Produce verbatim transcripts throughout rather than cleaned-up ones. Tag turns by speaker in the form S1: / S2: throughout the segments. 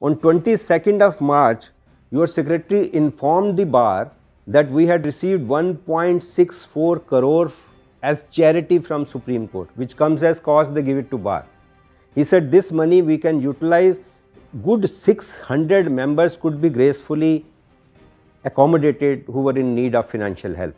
S1: On twenty-second of March, your secretary informed the bar that we had received one point six four crore as charity from Supreme Court, which comes as cost, they give it to bar. He said this money we can utilize, good six hundred members could be gracefully accommodated who were in need of financial help.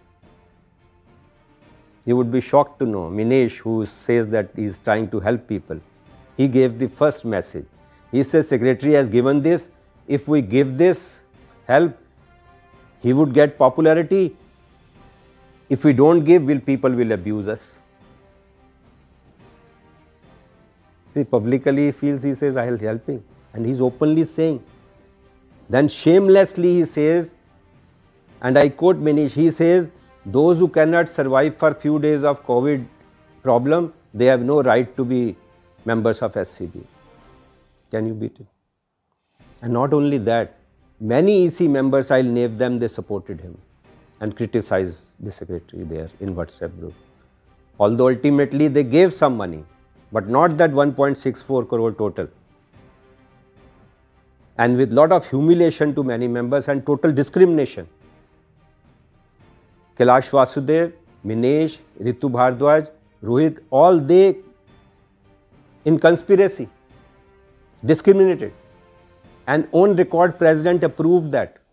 S1: You would be shocked to know Minesh, who says that he is trying to help people, he gave the first message. He says secretary has given this, if we give this help, he would get popularity. If we don't give, will people will abuse us. See, publicly he feels, he says, I will help him. And he is openly saying. Then shamelessly he says, and I quote Minesh, he says, those who cannot survive for few days of COVID problem, they have no right to be members of S C B. Can you beat it? And not only that, many E C members, I'll name them, they supported him and criticized the secretary there in WhatsApp group. Although ultimately they gave some money, but not that one point six four crore total. And with lot of humiliation to many members and total discrimination. Kailash Vasudev, Minesh, Ritu Bhardwaj, Rohit, all they in conspiracy, discriminated. And on record, President approved that.